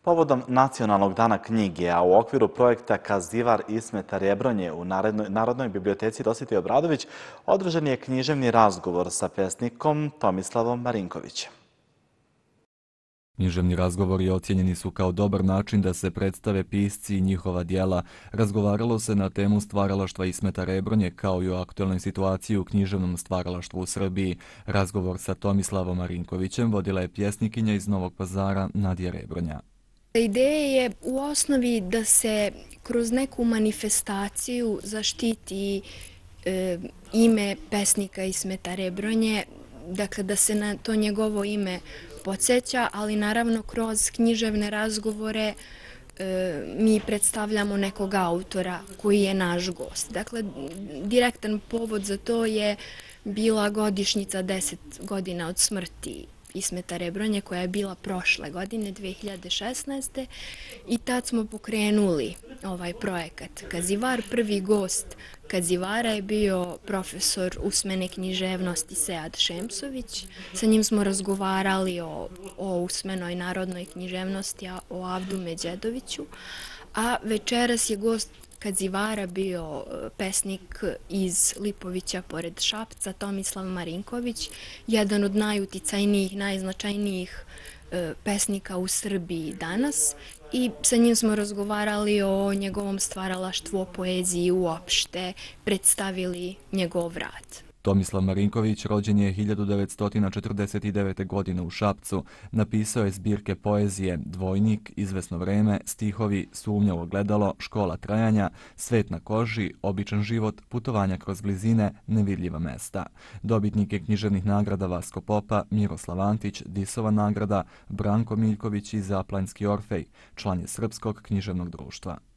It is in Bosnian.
Povodom Nacionalnog dana knjige, a u okviru projekta Kazivar Ismeta Rebronje u Narodnoj biblioteci Dositej Obradović, održan je književni razgovor sa pesnikom Tomislavom Marinkovićem. Književni razgovori ocijenjeni su kao dobar način da se predstave pisci i njihova djela. Razgovaralo se na temu stvaralaštva Ismeta Rebronje kao i o aktualnoj situaciji u književnom stvaralaštvu u Srbiji. Razgovor sa Tomislavom Marinkovićem vodila je pjesnikinja iz Novog Pazara Nadija Rebronja. Ideja je u osnovi da se kroz neku manifestaciju zaštiti ime pesnika Ismeta Rebronje, dakle da se na to njegovo ime podsjeća, ali naravno kroz književne razgovore mi predstavljamo nekog autora koji je naš gost. Dakle, direktan povod za to je bila godišnjica 10 godina od smrti Ismeta Rebronje, koja je bila prošle godine, 2016. I tad smo pokrenuli ovaj projekat Kazivar. Prvi gost Kazivara je bio profesor usmene književnosti Sead Šemsović. Sa njim smo razgovarali o usmenoj narodnoj književnosti, o Avdu Međedoviću. A večeras je gost Kazivara bio pesnik iz Lipovića pored Šapca, Tomislav Marinković, jedan od najuticajnijih, najznačajnijih pesnika u Srbiji danas. I sa njim smo razgovarali o njegovom stvaralaštvu, o poeziji uopšte, predstavili njegov rad. Tomislav Marinković rođen je 1949. godine u Šapcu. Napisao je zbirke poezije Dvojnik, Izvesno vreme, stihovi Sumnja u ogledalo, Škola trajanja, Svet na koži, Običan život, Putovanja kroz blizine, Nevidljiva mesta. Dobitnik je književnih nagrada Vasko Popa, Miroslav Antić, Disova nagrada, Branko Miljković i Zaplanjski Orfej. Član je Srpskog književnog društva.